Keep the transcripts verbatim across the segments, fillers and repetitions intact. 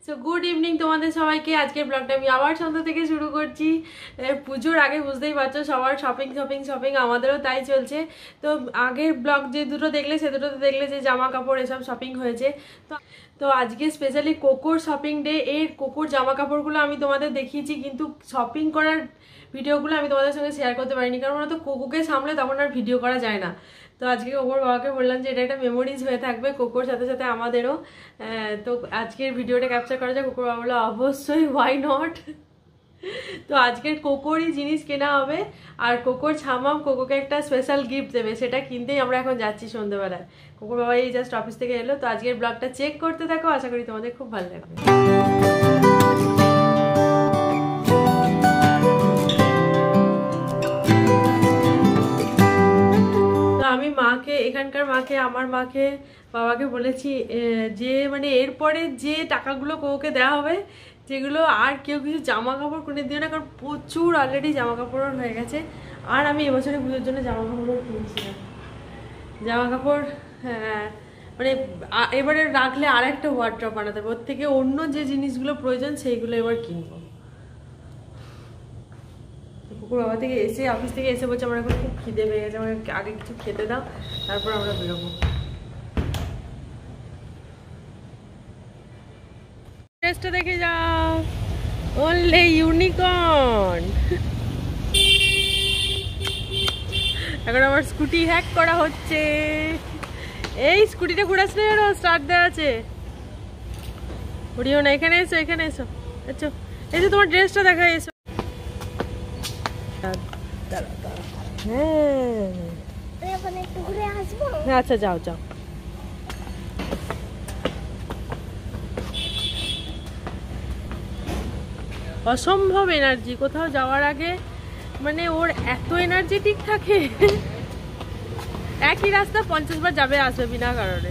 So good evening তোমাদের সবাইকে। আজকের ব্লগটা আমি আবার সন্ধ্যা থেকে শুরু করছি। পুজোর আগে বুঝতেই পারছো সবার শপিং শপিং শপিং, আমাদেরও তাই চলছে। তো আগের ব্লগ যে দুটো দেখলে সে দুটোতে দেখলে যে জামা কাপড় এসব শপিং হয়েছে। তো তো আজকে স্পেশালি কোকোর শপিং ডে। এর কোকোর জামা কাপড়গুলো আমি তোমাদের দেখিয়েছি, কিন্তু শপিং করার ভিডিওগুলো আমি তোমাদের সঙ্গে শেয়ার করতে পারিনি, কারণ ওরা তো কোকোকে সামলে তখন আর ভিডিও করা যায় না। তো আজকে কোকোর বাবাকে বললাম যে এটা একটা মেমোরিজ হয়ে থাকবে কোকোর সাথে সাথে আমাদেরও। তো আজকের ভিডিওটা ক্যাপচার করা যায়। কোকোর বাবা বললো অবশ্যই, হোয়াই নট। তো আজকের কোকোরই জিনিস কেনা হবে, আর কোকোর ছামাম কোকোকে একটা স্পেশাল গিফট দেবে, সেটা কিনতেই আমরা এখন যাচ্ছি সন্ধ্যেবেলায়। কোকোর বাবা এই জাস্ট অফিস থেকে এলো। তো আজকের ব্লগটা চেক করতে থাকো, আশা করি তোমাদের খুব ভালো লাগবে। আমি মাকে, এখানকার মাকে, আমার মাকে, বাবাকে বলেছি যে মানে এরপরে যে টাকাগুলো কোকে দেওয়া হবে, যেগুলো আর কেউ কিছু জামা কাপড় কিনে দিও না, কারণ প্রচুর অলরেডি জামা কাপড় হয়ে গেছে। আর আমি এবছরে পুজোর জন্য জামা কাপড়ও কিনছিলাম। জামা কাপড় হ্যাঁ মানে এবারে রাখলে আর একটা ওয়ার্ড্রপ বানাতে হবে, ওর থেকে অন্য যে জিনিসগুলো প্রয়োজন সেইগুলো এবার কিনবো। কুকুর বাবা থেকে এসে, অফিস থেকে এসে বলছে আমার এখন খুব খিদে পেয়ে গেছে, আমার আগে কিছু খেতে দাও, তারপর আমরা বেরোবো। ড্রেসটা দেখে যাও, ওনলি ইউনিকর্ন। এখন আমার স্কুটি হ্যাক করা হচ্ছে। এই স্কুটিটা ঘুরাস না, স্টার্ট দেওয়া আছে, ঘুরিও না। এখানে এসো, এখানে এসো, আচ্ছা এই যে তোমার ড্রেসটা দেখা, এসো। হ্যাঁ আচ্ছা যাও যাও। অসম্ভব এনার্জি কোথাও যাওয়ার আগে, মানে ওর এত এনার্জেটিক থাকে, একই রাস্তা পঞ্চাশ বার যাবে আসবে বিনা কারণে।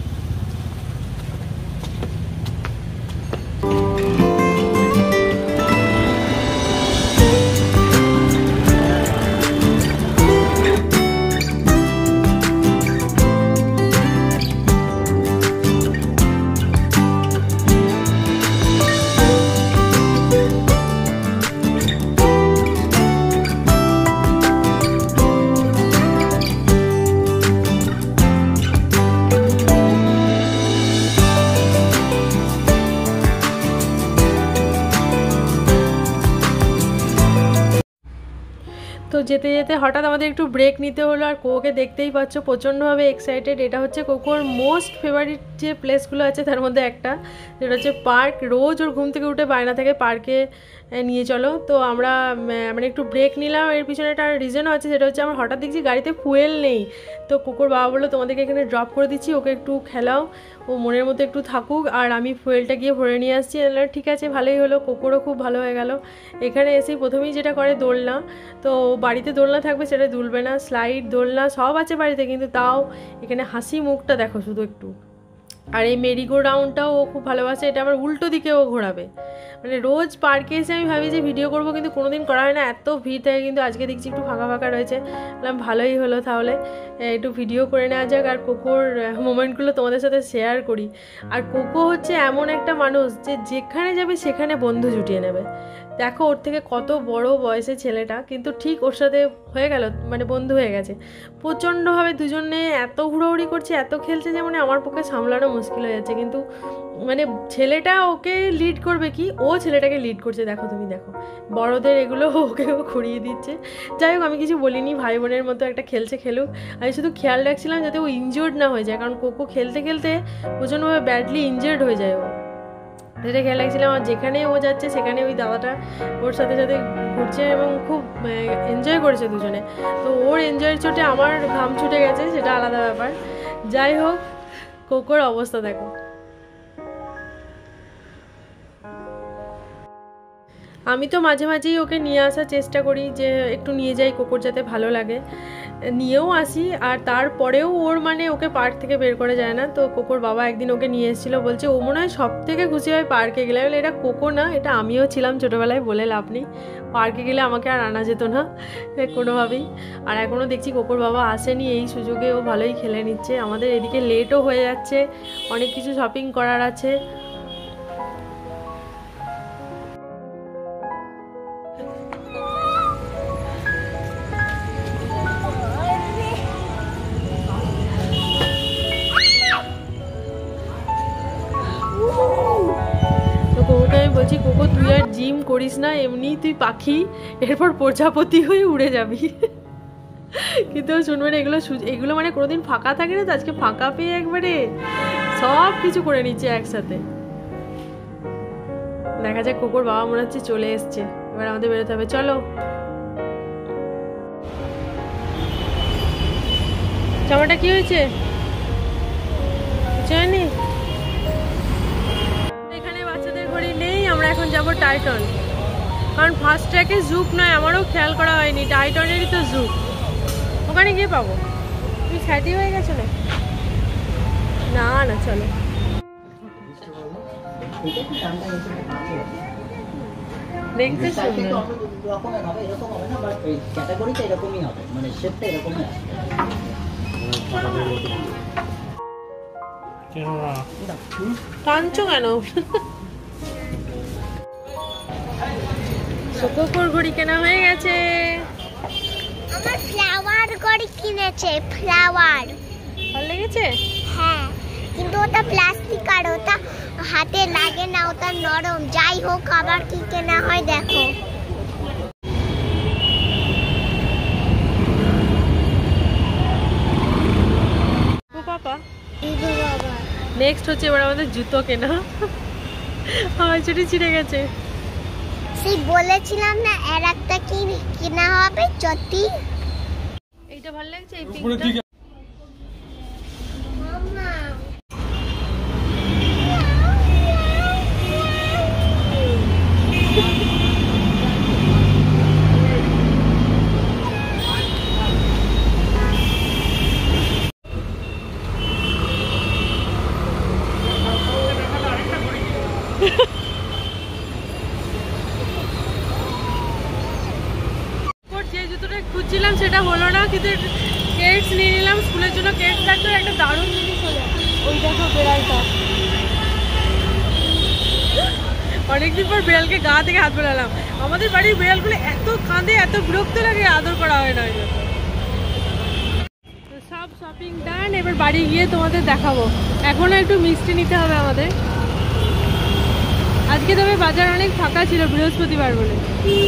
তো যেতে যেতে হঠাৎ আমাদের একটু ব্রেক নিতে হলো, আর কোকে দেখতেই পাচ্ছ প্রচণ্ডভাবে এক্সাইটেড। এটা হচ্ছে কোকোর মোস্ট ফেভারিট যে প্লেসগুলো আছে তার মধ্যে একটা, যেটা হচ্ছে পার্ক। রোজ ওর ঘুম থেকে উঠে বায়না থেকে পার্কে নিয়ে চলো। তো আমরা মানে একটু ব্রেক নিলাম, এর পিছনে একটা রিজনও আছে, সেটা হচ্ছে আমরা হঠাৎ দেখছি গাড়িতে ফুয়েল নেই। তো কোকোর বাবা বললো তোমাদেরকে এখানে ড্রপ করে দিচ্ছি, ওকে একটু খেলাও, ও মনের মতো একটু থাকুক, আর আমি ফুয়েলটা গিয়ে ভরে নিয়ে আসছি। ঠিক আছে, ভালোই হলো, কোকোরও খুব ভালো হয়ে গেল। এখানে এসেই প্রথমেই যেটা করে দোলনা, তো বাড়িতে দোলনা থাকবে সেটা দুলবে না, স্লাইড দোলনা সব আছে বাড়িতে, কিন্তু তাও এখানে হাসি মুখটা দেখো শুধু একটু। আর এই মেরিগো রাউন্ডটাও ও খুব ভালোবাসে, এটা আবার উল্টো দিকেও ঘোরাবে। মানে রোজ পার্কে এসে আমি ভাবি যে ভিডিও করবো, কিন্তু কোনোদিন করা হয় না, এত ভিড় থাকে। কিন্তু আজকে দেখছি একটু ফাঁকা ফাঁকা রয়েছে, বললাম ভালোই হলো, তাহলে একটু ভিডিও করে নেওয়া যাক আর কোকোর মোমেন্টগুলো তোমাদের সাথে শেয়ার করি। আর কোকো হচ্ছে এমন একটা মানুষ যে যেখানে যাবে সেখানে বন্ধু জুটিয়ে নেবে। দেখো ওর থেকে কত বড় বয়সের ছেলেটা, কিন্তু ঠিক ওর সাথে হয়ে গেল, মানে বন্ধু হয়ে গেছে। প্রচণ্ডভাবে দুজনে এত হুড়োহুড়ি করছে, এত খেলছে যে মানে আমার পক্ষে সামলানো মুশকিল হয়ে যাচ্ছে। কিন্তু মানে ছেলেটা ওকে লিড করবে কি, ও ছেলেটাকে লিড করছে। দেখো তুমি দেখো, বড়দের এগুলো ওকে ও ঘুরিয়ে দিচ্ছে। যাই হোক, আমি কিছু বলিনি, ভাই বোনের মতো একটা খেলছে খেলুক। আমি শুধু খেয়াল রাখছিলাম যাতে ও ইনজিওর্ড না হয়ে যায়, কারণ কোকো খেলতে খেলতে প্রচণ্ডভাবে ব্যাডলি ইনজিওর্ড হয়ে যায় ও, সেটা খেয়াল রাখছিলাম। আর যেখানে ও যাচ্ছে সেখানে ওই দাদাটা ওর সাথে সাথে ঘুরছে এবং খুব এনজয় করেছে দুজনে। তো ওর এনজয়ের চোটে আমার ঘাম ছুটে গেছে, সেটা আলাদা ব্যাপার। যাই হোক, কোকোর অবস্থা দেখো। আমি তো মাঝে মাঝেই ওকে নিয়ে আসার চেষ্টা করি, যে একটু নিয়ে যাই কোকোর যাতে ভালো লাগে, নিয়েও আসি। আর তারপরেও ওর মানে ওকে পার্ক থেকে বের করে যায় না। তো কোকোর বাবা একদিন ওকে নিয়ে এসেছিলো, বলছে ও মনে হয় সব থেকে খুশি হয় পার্কে গেলে। বলে এটা কোকো না, এটা আমিও ছিলাম ছোটোবেলায়, বলে লাভ নেই। পার্কে গেলে আমাকে আর আনা যেত না কোনোভাবেই। আর এখনও দেখছি কোকোর বাবা আসেনি, এই সুযোগে ও ভালোই খেলে নিচ্ছে। আমাদের এদিকে লেটও হয়ে যাচ্ছে, অনেক কিছু শপিং করার আছে। বলছি কোকো তুই আর জিম করিস না, এমনি তুই পাখি, এরপর প্রজাপতি হয়ে উড়ে যাবি। কিন্তু শুনবেন এগুলো এগুলো মানে কোনোদিন ফাঁকা থাকে না তো, আজকে ফাঁকা পেয়ে একবারে সব কিছু করে নিচ্ছে একসাথে। দেখা যাক, কোকোর বাবা মনে হচ্ছে চলে এসছে, এবার আমাদের বেরোতে হবে, চলো। জামাটা কি হয়েছে জানি, এখানে বাচ্চাদের ঘড়ি নেই, আমরা এখন যাবো টাইটন, কারণ ফার্স্ট ট্র্যাকে জুক নয়, আমারও খেয়াল করা হয়নি, টাইটনেরই তো জুক, ওখানে গিয়ে পাবো। তুমি ফ্যাটি হয়ে গেছো না? না না চলো। দেখতে সুন্দর, কাঁদছো কেন? কোকোর ঘড়ি কেনা হয়ে গেছে। আমার ফ্লাওয়ার ঘড়ি কিনেছে, ফ্লাওয়ার ভালো লেগেছে? হ্যাঁ, কিন্তু ওটা প্লাস্টিক আর ওটা হাতে লাগে না, ওটা নরম। যাই হোক, আবার কি কেনা হয় দেখো। ও বাবা, নেক্সট হচ্ছে এবার আমাদের জুতো কেনা। আমার ছুটি ছিঁড়ে গেছে। সেই বলেছিলাম না এর একটা কি কেনা হবে, চটি। এইটা ভালো লাগছে, এই পিঙ্কটা। যে জুতোটা খুঁজছিলাম সেটা হলো না, কিন্তু কেটস নিয়ে নিলাম, স্কুলের জন্য কেটস লাগতো, একটা দারুণ জিনিস হলো ওই দেখো বেড়ালটা। অনেকদিন পর বেড়ালকে গা থেকে হাত বেড়ালাম। আমাদের বাড়ির বেড়ালগুলো এত কাঁদে, এত বিরক্ত লাগে, আদর করা হয় না। সব শপিং ডান, এবার বাড়ি গিয়ে তোমাদের দেখাবো। এখনো একটু মিষ্টি নিতে হবে আমাদের। আজকে তবে বাজার অনেক ফাঁকা ছিল, বৃহস্পতিবার বলে।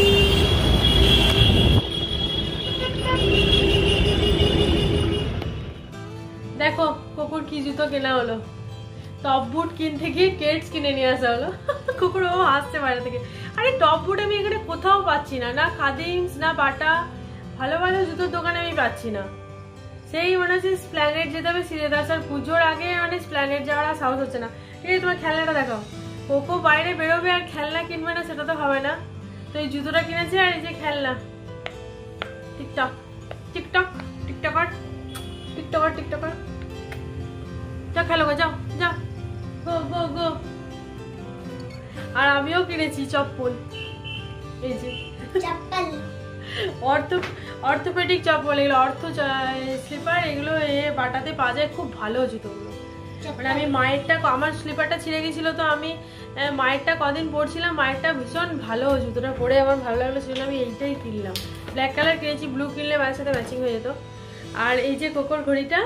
দেখো কুকুর কি জুতো কেনা হলো, টপ বুট কিনতে গিয়ে কেটস কিনে নিয়ে আসা হলো। কুকুর ও আসছে বাইরে থেকে। আরে টপ বুট আমি এখানে কোথাও পাচ্ছি না, না খাদিমস না বাটা, ভালো ভালো জুতোর দোকানে আমি পাচ্ছি না। সেই মনে হচ্ছে স্প্ল্যানেড যেতে হবে, সিরিয়াস আসার পুজোর আগে মানে স্প্ল্যানেড যাওয়ার সাহস হচ্ছে না। ঠিক আছে, তোমার খেলনাটা দেখাও। কোকো বাইরে বেরোবে আর খেলনা কিনবে না, সেটা তো হবে না। তো এই জুতোটা কিনেছে আর এই যে খেলনা। TikTok TikTok TikToker TikToker TikToker যাও খেলো গো, যাও যাও, গো গো গো। আর আমিও কিনেছি চপ্পল, এই যে চপ্পল, অর্থ অর্থোপেডিক চপ্পল, এগুলো অর্থ স্লিপার, এগুলো এ বাটাতে পাওয়া যায়, খুব ভালো জুতোগুলো। মানে আমি মায়েরটা, আমার স্লিপারটা ছিঁড়ে গেছিল, তো আমি মায়েরটা কদিন পরছিলাম, মায়েরটা ভীষণ ভালো, জুতোটা পরে আমার ভালো লাগলো, সেজন্য আমি এইটাই কিনলাম। ব্ল্যাক কালার কিনেছি, ব্লু কিনলে মায়ের সাথে ম্যাচিং হয়ে যেত। আর এই যে কোকোর ঘড়িটা,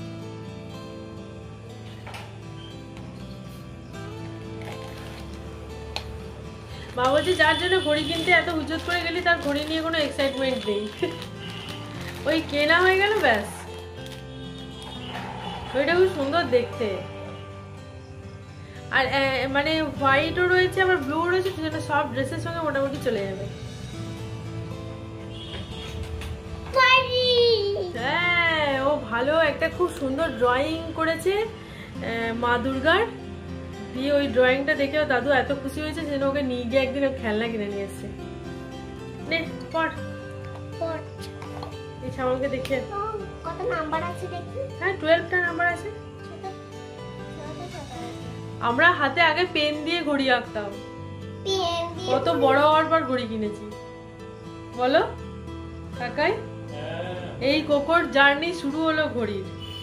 মা বলছে যার জন্য ঘড়ি কিনতে এত হুজুত করে গেলি তার ঘড়ি নিয়ে কোনো এক্সাইটমেন্ট নেই। ওই কেনা হয়ে গেল ব্যাস। ঘড়িটা খুব সুন্দর দেখতে, আর মানে হোয়াইটও রয়েছে আবার ব্লু রয়েছে, সেজন্য সব ড্রেসের সঙ্গে মোটামুটি চলে যাবে। হ্যাঁ, ও ভালো একটা খুব সুন্দর ড্রয়িং করেছে মা দুর্গার, দিয়ে ওই ড্রয়িংটা দেখে দাদু এত খুশি হয়েছে, যেন ওকে নিয়ে গিয়ে একদিন খেলনা কিনে নিয়ে এসছে। নে পড়, এই ছামালকে দেখে কত নাম্বার আছে দেখি। হ্যাঁ, টুয়েলভটা নাম্বার আছে। আমরা হাতে আগে পেন দিয়ে ঘড়ি আঁকতাম, কত বড় হওয়ার পর ঘড়ি কিনেছি বলো কাকাই। এই কোকোর জার্নি শুরু হলো ঘড়ির।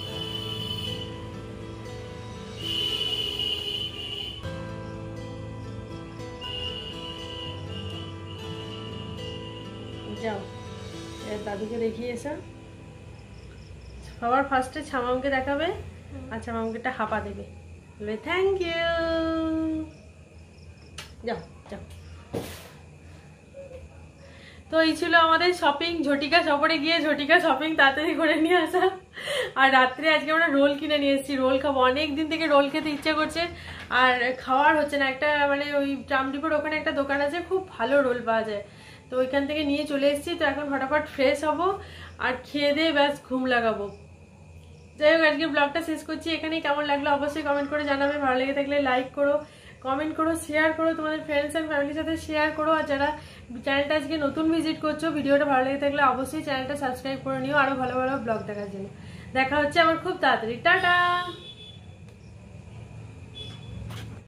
যাও দাদুকে দেখিয়ে এসো। সবার ফার্স্টে ছামামকে দেখাবে, আর ছামামকে একটা হাপা দেবে, বলবে থ্যাংক ইউ। যাও। এই ছিল আমাদের শপিং, ঝটিকা শপরে গিয়ে ঝটিকা শপিং তাড়াতাড়ি করে নিয়ে আসা। আর রাত্রে আজকে আমরা রোল কিনে নিয়ে এসেছি, রোল খাবো, অনেক দিন থেকে রোল খেতে ইচ্ছা করছে আর খাওয়ার হচ্ছে না। একটা মানে ওই ট্রামডিপোর ওখানে একটা দোকান আছে, খুব ভালো রোল পাওয়া যায়, তো ওইখান থেকে নিয়ে চলে এসেছি। তো এখন ফটাফট ফ্রেশ হবো আর খেয়ে দিয়ে ব্যাস ঘুম লাগাবো। যাই হোক, আজকে ব্লগটা শেষ করছি এখানেই। কেমন লাগলো অবশ্যই কমেন্ট করে জানাবে, ভালো লেগে থাকলে লাইক করো, কমেন্ট করো, শেয়ার করো, তোমাদের ফ্রেন্ডস অ্যান্ড ফ্যামিলির সাথে শেয়ার করো। আর যারা চ্যানেলটা আজকে নতুন ভিজিট করছো, ভিডিওটা ভালো লেগে থাকলে অবশ্যই চ্যানেলটা সাবস্ক্রাইব করে নিও আরো ভালো ভালো ব্লগ দেখার জন্য। দেখা হচ্ছে আমার খুব তাড়াতাড়ি। টাটা।